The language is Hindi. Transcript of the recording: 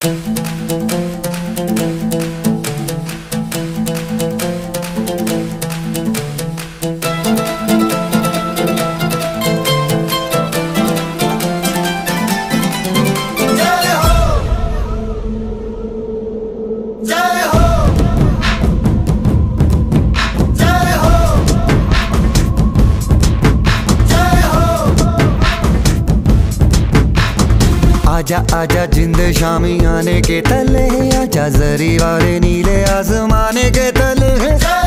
आजा आजा जिंद शामी आने के तले, आजा जरी वाले नीले आसमाने के तले।